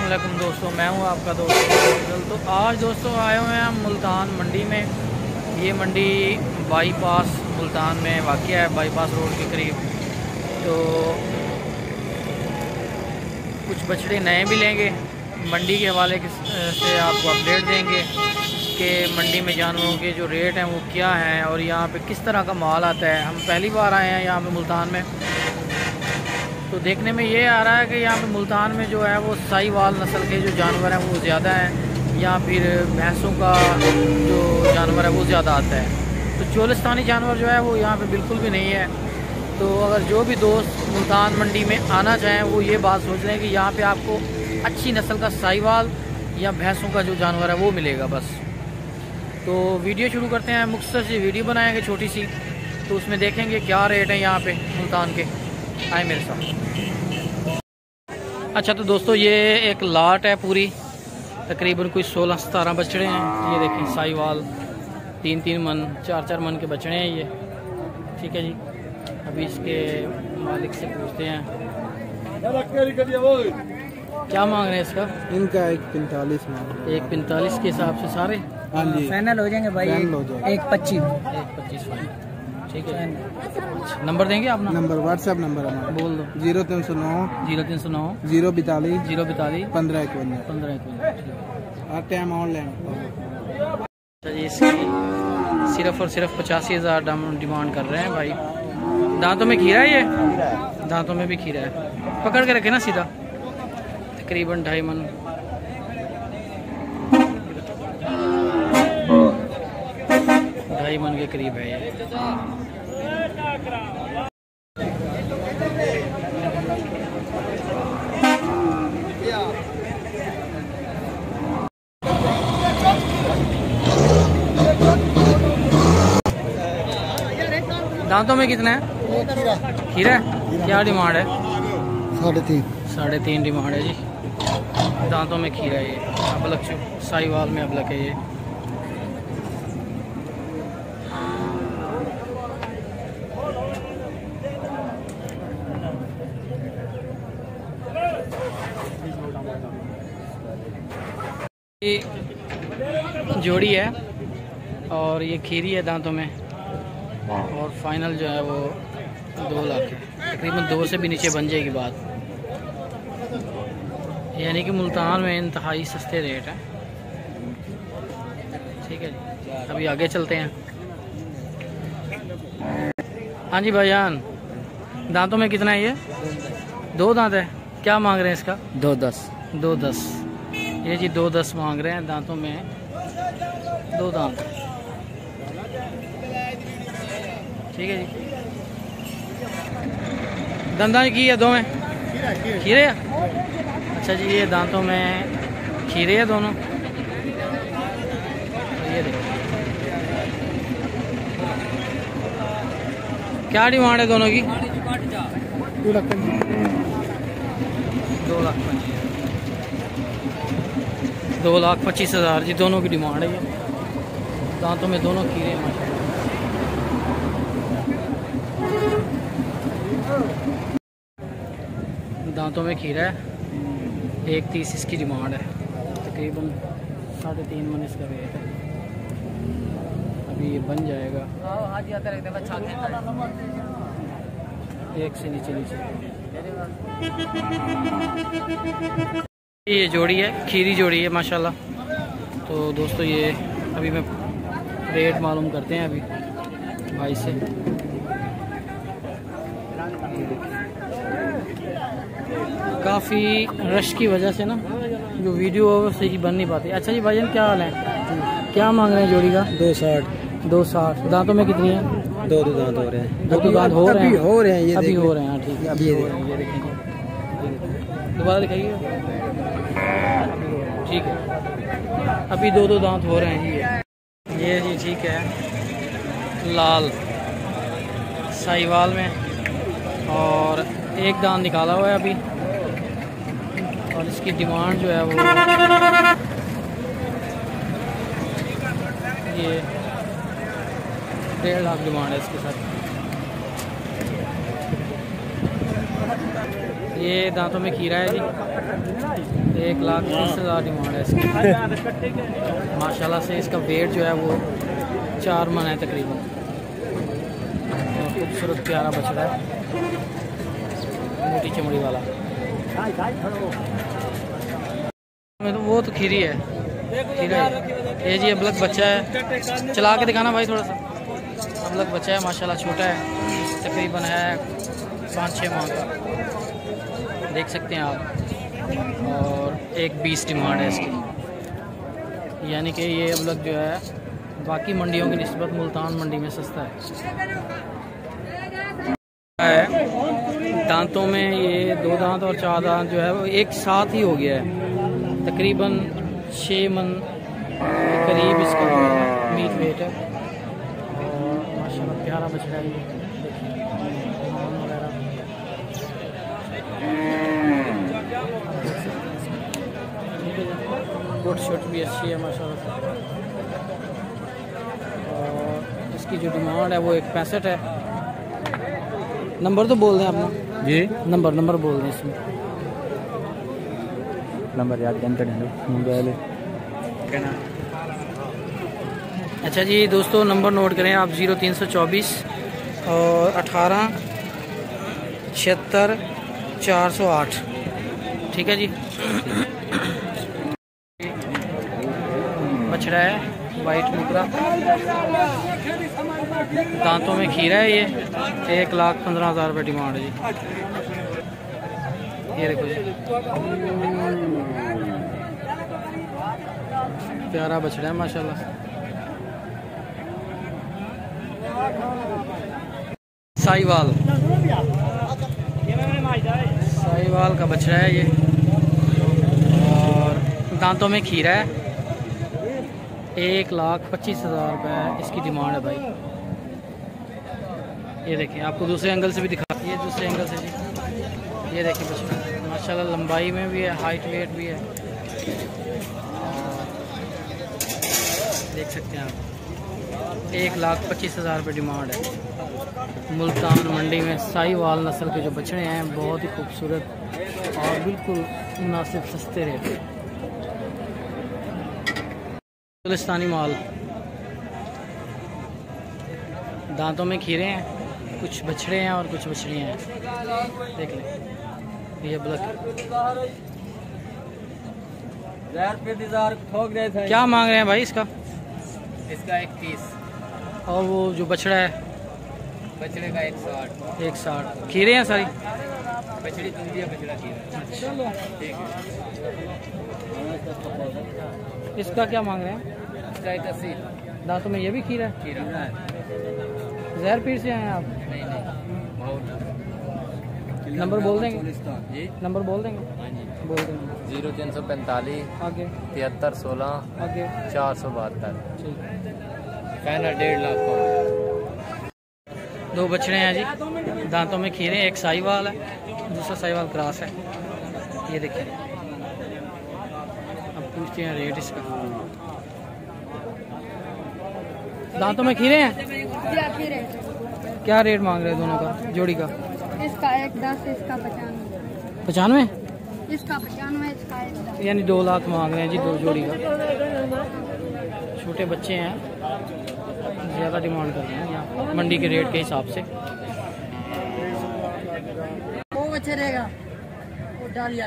अस्सलाम वालेकुम दोस्तों, मैं हूं आपका दोस्त। तो आज दोस्तों आए हुए हैं हम मुल्तान मंडी में। ये मंडी बाईपास मुल्तान में वाक़या है, बाईपास रोड के करीब। तो कुछ बछड़े नए भी लेंगे, मंडी के हवाले से आपको अपडेट देंगे कि मंडी में जानवरों के जो रेट हैं वो क्या हैं और यहाँ पे किस तरह का माल आता है। हम पहली बार आए हैं यहाँ पे मुल्तान में, तो देखने में ये आ रहा है कि यहाँ पे मुल्तान में जो है वो साहीवाल नस्ल के जो जानवर हैं वो ज़्यादा हैं, या फिर भैंसों का जो जानवर है वो ज़्यादा आता है। तो चोलिस्तानी जानवर जो है वो यहाँ पे बिल्कुल भी नहीं है। तो अगर जो भी दोस्त मुल्तान मंडी में आना चाहें वो ये बात सोच लें कि यहाँ पे आपको अच्छी नस्ल का साहीवाल या भैंसों का जो जानवर है वो मिलेगा बस। तो वीडियो शुरू करते हैं, मुख्तसर सी वीडियो बनाएंगे छोटी सी, तो उसमें देखेंगे क्या रेट है यहाँ पे मुल्तान के। आए मेरे साथ। अच्छा तो दोस्तों ये एक लाट है पूरी, तकरीबन कोई 16-17 बछड़े हैं। ये देखिए साहीवाल 3-3 मन 4-4 मन के बछड़े हैं ये। ठीक है जी, अभी इसके मालिक से पूछते हैं क्या मांग रहे हैं इसका। इनका 1.45 मांग। 1.45 के हिसाब से सारे फाइनल हो जाएंगे भाई। 1.25 ठीक है। नंबर देंगे आप ना? नंबर व्हाट्सएप नंबर हमारा बोल दो। 0309 042 1551 हर टाइम ऑनलाइन। जी इसकी सिर्फ और सिर्फ 85,000 डिमांड कर रहे हैं भाई। दांतों में खीरा है ये, दांतों में भी खीरा है। पकड़ के रखे ना सीधा, तकरीबन 2.5 मन। मन के करीब है ये। दांतों में कितना है? खीरा है। क्या डिमांड है? 3.5 डिमांड है जी। दांतों में खीरा है ये, अबलक साहीवाल में अबलक है ये। जोड़ी है और ये खीरी है दांतों में, और फाइनल जो है वो 2 लाख है। तकरीबन 2 से भी नीचे बन जाएगी बात, यानी कि मुल्तान में इंतहाई सस्ते रेट हैं। ठीक है जी, अभी आगे चलते हैं। हाँ जी भाईजान, दांतों में कितना है ये? 2 दांत है। क्या मांग रहे हैं इसका? 2.10 ये जी 2.10 मांग रहे हैं। दांतों में 2 दांत। ठीक है जी। दंदा की है 2 में खीरे। अच्छा जी, ये दांतों में खीरे है दोनों। ये देखो क्या डिमांड है दोनों की? 2,25,000 जी दोनों की डिमांड है ये। दांतों में दोनों खीरे हैं माशाल्लाह। दांतों में खीरा है। 1.30 इसकी डिमांड है। तकरीबन 3.5 मन इसका रेट है। अभी ये बन जाएगा। एक से नीचे ये जोड़ी है, खीरी जोड़ी है माशाल्लाह। तो दोस्तों ये अभी मैं रेट मालूम करते हैं अभी भाई से। काफ़ी रश की वजह से ना जो वीडियो सही बन नहीं पाती। अच्छा जी भाईजान, क्या हाल है? क्या मांग रहे हैं जोड़ी का? 2.60। दांतों में कितनी है? 2 दांत हो रहे हैं। 2 दांत हो रहे हैं। ये अभी हो रहे हैं। ठीक है, अभी हो रहे हैं। ये देखेंगे, दोबारा दिखाइए। ठीक है, अभी 2 दांत हो रहे हैं जी। ये जी ठीक है, लाल साहीवाल में, और 1 दांत निकाला हुआ है अभी। और इसकी डिमांड जो है वो ये 1.5 लाख डिमांड है इसके साथ। ये दांतों में खीरा है जी, 1,30,000 डिमांड है इसकी। माशाल्लाह से इसका वेट जो है वो 4 मन है तकरीबन। और खूबसूरत प्यारा बछड़ा है, मोटी चमड़ी वाला। वो तो खीरी है, खीरा है। ये जी अबलग बच्चा है, चला के दिखाना भाई थोड़ा सा। अबलग बच्चा है माशाल्लाह, छोटा है, तकरीबन है 5-6 माह का, देख सकते हैं आप। और 1,20 डिमांड है इसकी, यानी कि ये अबलग जो है बाकी मंडियों की निस्बत मुल्तान मंडी में सस्ता है। दांतों में ये 2 दांत और 4 दांत जो है वो एक साथ ही हो गया है, तकरीबन 6 मन करीब इसका मीट वेट है। और माशाल्लाह प्यारा बछड़ा है ये, गोट शोट भी अच्छी है माशाल्लाह। और इसकी जो डिमांड है वो 1,65 है। नंबर तो बोल दें अपना जी, नंबर बोल दें इसमें। नंबर याद कर मोबाइल। अच्छा जी दोस्तों, नंबर नोट करें आप 0324 और 18 76 408। ठीक है जी। बछड़ा है वाइट मुकरा, दांतों में खीरा है ये, 1,15,000 रुपये डिमांड है जी। ये देखो जी, प्यारा बछड़ा है माशाल्लाह। साहिवाल का बछड़ा है ये, और दांतों में खीरा है। 1,25,000 रुपये इसकी डिमांड है भाई। ये देखिए, आपको दूसरे एंगल से भी दिखा, ये दूसरे एंगल से जी, ये देखिए बछड़ा माशाल्लाह लंबाई में भी है, हाइट वेट भी है। देख सकते हैं आप, 1,25,000 रुपये डिमांड है। मुल्तान मंडी में साहिवाल नस्ल के जो बछड़े हैं बहुत ही खूबसूरत और बिल्कुल मुनासिब सस्ते रेट। गुलिस्तानी माल, दांतों में खीरे हैं, कुछ बछड़े हैं और कुछ बछड़ियाँ हैं। देख लें, ये ब्लैक क्या मांग रहे हैं भाई इसका? इसका 1,30 और वो जो बछड़ा है, बछड़े का 160। 160 खीरे हैं सारी, बछड़ी दूधी है, बछड़ा खीरा। ठीक है, इसका क्या मांग रहे हैं? इसका 1,80। दांतों में ये भी खीरा है? खीरा जहर पीर से आए हैं आप? नहीं बहुत। नंबर बोल देंगे? जी नंबर बोल देंगे? हाँ जी, बोल देंगे। 0345 आगे 7316 आगे 472। ठीक, कहना 1.5 लाख को। 2 बछड़े हैं जी, दांतों में खीरे, एक साहिवाल है, दूसरा साहिवाल क्रॉस है। ये देखिए, अब पूछते हैं रेट इसका। दांतों में खीरे हैं, क्या रेट मांग रहे हैं दोनों का, जोड़ी का? इसका 1,10, इसका 95, 95, इसका 95, इसका 1,10। यानी 2 लाख मांग रहे हैं जी 2 जोड़ी का। छोटे बच्चे हैं, ज़्यादा डिमांड कर रहे हैं यहाँ मंडी के रेट के हिसाब से। वो बच्चे रहेगा, वो डालिया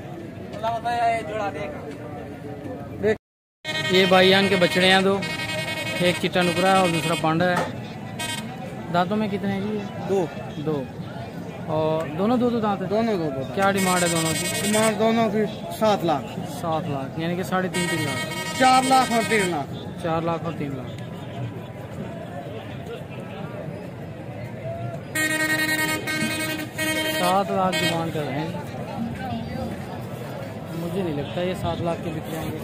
ये भाईजान के बछड़े हैं 2, एक चिट्टा नुकरा है और दूसरा पांडा है। दांतों में कितने हैं जी? 2 और दोनों 2 दांत है? दोनों दो। क्या डिमांड है दोनों की? डिमांड दोनों की 7 लाख। 7 लाख, यानी कि 3.5 लाख। 4 लाख और 3 लाख। 4 लाख और 3 लाख। सात लाख डिमांड कर रहे हैं, मुझे नहीं लगता ये 7 लाख के बिक जाएंगे।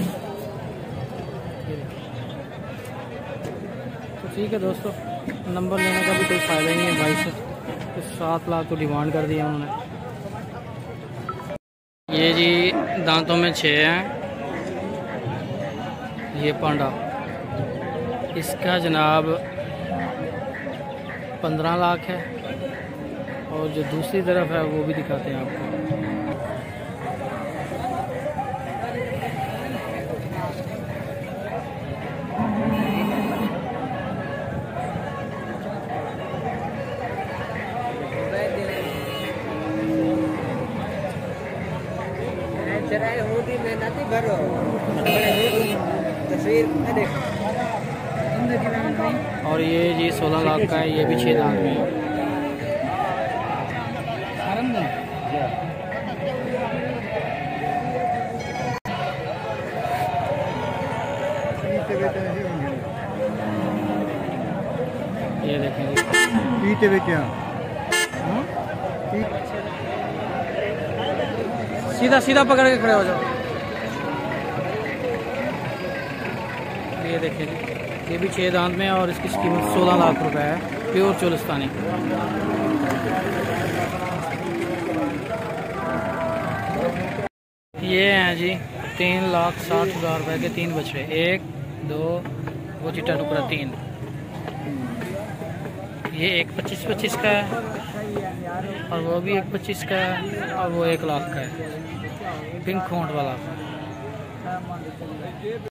तो ठीक है दोस्तों, नंबर लेने का भी कोई फ़ायदा नहीं है भाई से, तो 7 लाख तो डिमांड कर दिया उन्होंने। ये जी दांतों में 6 हैं, ये पांडा, इसका जनाब 15 लाख है। और जो दूसरी तरफ है वो भी दिखाते हैं आपको। चराई होती मेहनती भरो तस्वीर में देखो। और ये जी 16 लाख का है, ये भी 6 दांत में है। ये देखेंगे पीते बेचे सीधा सीधा पकड़ के खड़े हो जाओ। ये देखिए जी, ये भी 6 दांत में है और इसकी कीमत 16 लाख रुपए है, प्योर चोलिस्तानी। ये हैं जी 3,60,000 रुपए के 3 बछड़े, 1 2 वो चिट्टा टुकड़ा 3। ये एक 25-25 का है और वो भी एक 25 का है और वो 1 लाख का है, पिंक खोंट वाला।